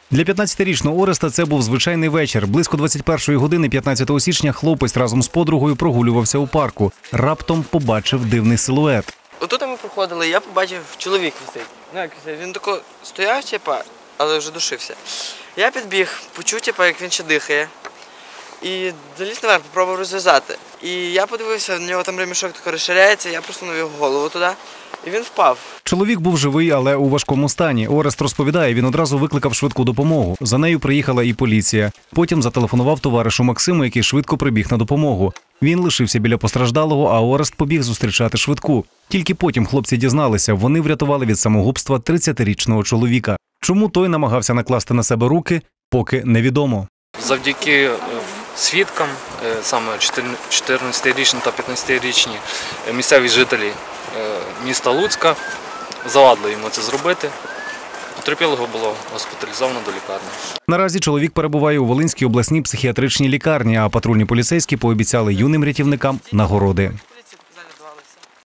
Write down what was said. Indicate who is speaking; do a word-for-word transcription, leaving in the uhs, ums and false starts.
Speaker 1: Для п'ятнадцятирічного Ореста це був звичайний вечір. Близько двадцять першої години п'ятнадцятого січня хлопець разом з подругою прогулювався у парку. Раптом побачив дивний силует.
Speaker 2: Отут ми проходили, я побачив, чоловік висить. Ну, як висить? Він тако стояв, типа, але вже душився. Я підбіг, почув, типа, як він ще дихає. І заліз наверх, попробував розв'язати. І я подивився, на нього там ремішок тако розширяється, я просунув його голову туди, і він впав.
Speaker 1: Чоловік був живий, але у важкому стані. Орест розповідає, він одразу викликав швидку допомогу. За нею приїхала і поліція. Потім зателефонував товаришу Максиму, який швидко прибіг на допомогу. Він лишився біля постраждалого, а Орест побіг зустрічати швидку. Тільки потім хлопці дізналися, вони врятували від самогубства тридцятирічного чоловіка. Чому той намагався накласти на себе руки, поки невідомо.
Speaker 3: Завдяки свідкам, саме чотирнадцятирічні та п'ятнадцятирічні місцеві жителі міста Луцька завадили йому це зробити. Потерпілого було госпіталізовано до лікарні.
Speaker 1: Наразі чоловік перебуває у Волинській обласній психіатричній лікарні, а патрульні поліцейські пообіцяли юним рятівникам нагороди.